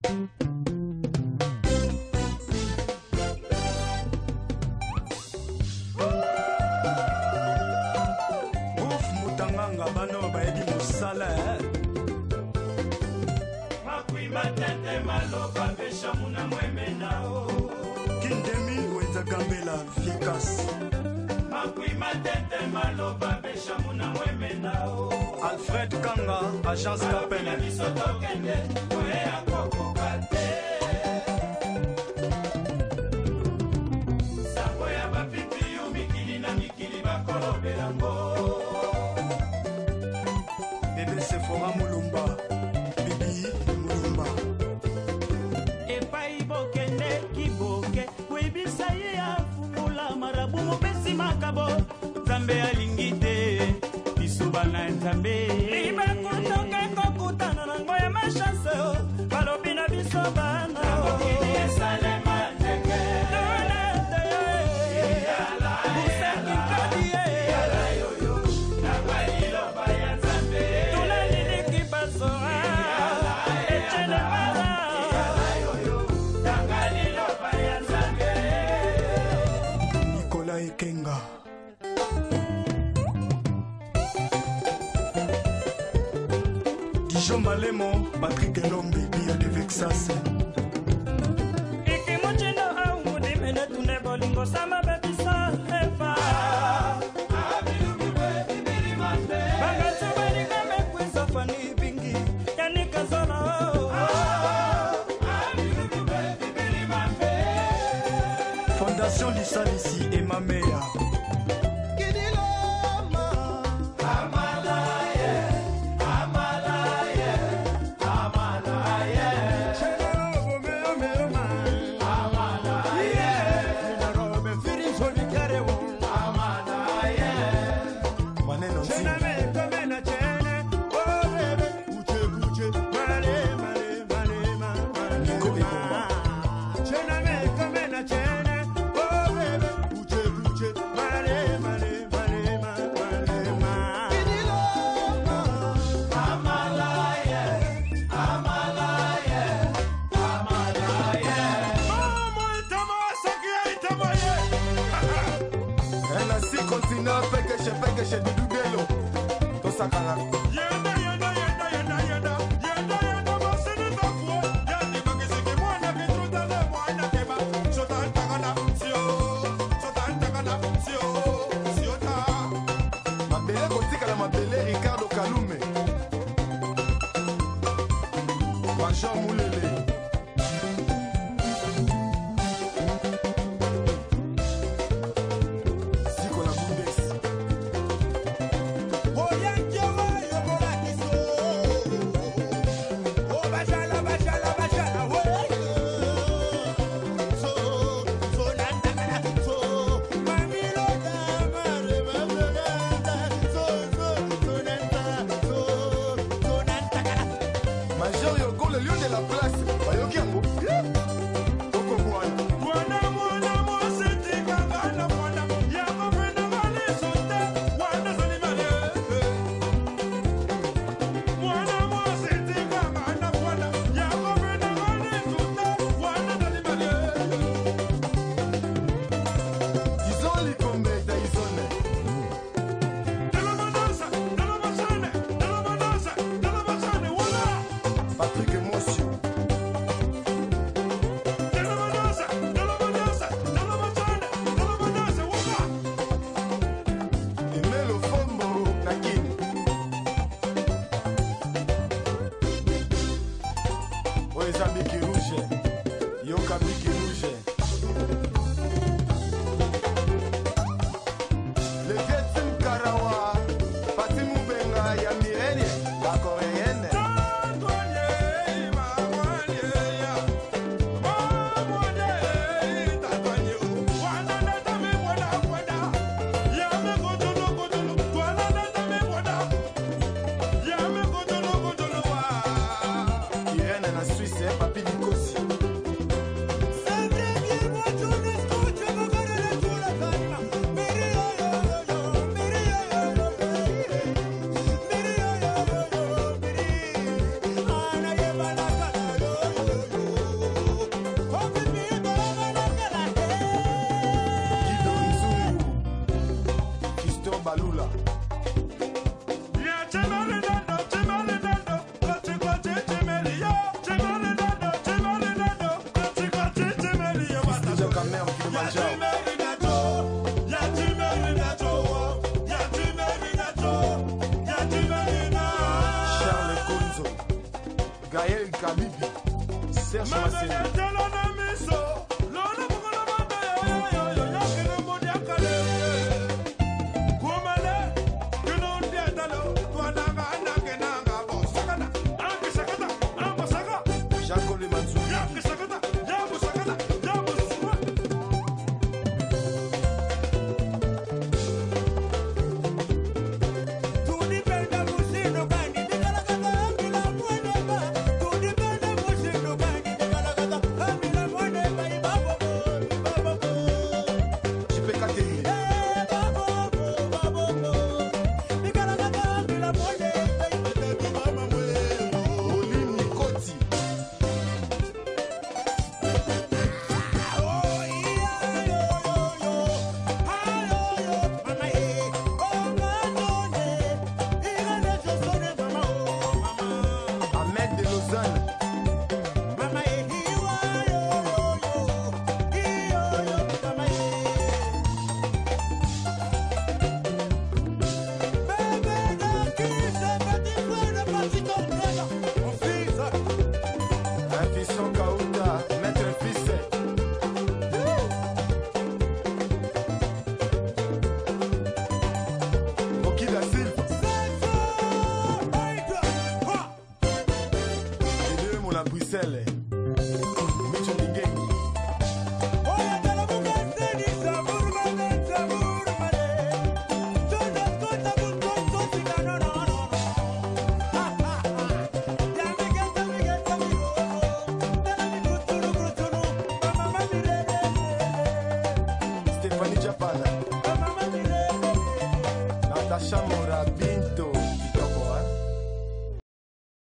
Bano bayebi mosala makui matete maloba pesha muna mwemena Kindemi wenza gambela fikas makui matete maloba pesha muna mwemena Alfred Kanga agence Capella bisoto kende oye akoko kate sako ya bapipi yu mikili na mikili bakolobelango Sephora Mulumba, Bibi Mulumba. Epai bokende kiboke, webisa ye afungula marabu mopesi makabo. Nzambe alingite, bisuba na nzambe. Liba kutoke kokutana na ngoya machance, balobi na biso bana. Nakokini esale manjenge. Donate ye, yala buseki kadi ye. Yala yoyo, nakwalilo baya nzambe. Nicolas Ekenga Dijon Malemo Patrick Elombe Bia de Vexas Ikimochino au mudimene tune bolingo sama bebisa eva Fondation Lissalisi et ma mère Pekeshe dudelo to sakala yenda yenda yenda yenda yenda yenda yenda masene tafu yandi bakisiki mwana bitruta le mwana keba sotanta kana sio ta mabele kotika la mabele Ricardo Kalume Major Mulele le lion de la place bayoki yango Patrick Emotion Emelo Fombo Nakini Oeza Miki Rouge Yoka Miki Rouge Le Vietim Karawa Fatimu Benga ya Mirene la Coréenne Papi Nicosi Serge Massé. Natasha